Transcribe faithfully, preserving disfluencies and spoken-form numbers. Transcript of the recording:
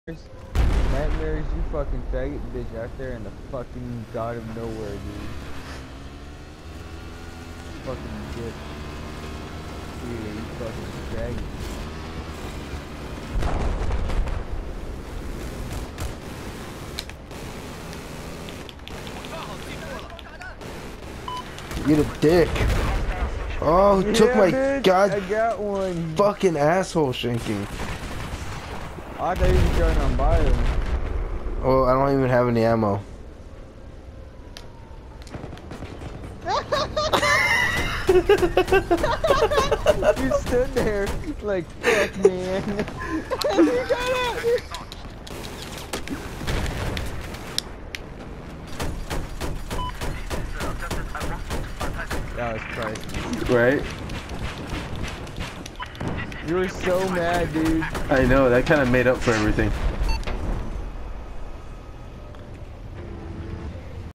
Nightmares, you fucking faggot bitch out there in the fucking god of nowhere, dude. Fucking bitch. Yeah, you fucking faggot. Get a dick. Oh, who Yeah, took my bitch, god I got one. fucking asshole shanking. I thought you were trying to buy them. Oh, I don't even have any ammo. You stood there like, fuck, man. You got it. That was priceless. Right? You were so mad, dude. I know, that kind of made up for everything.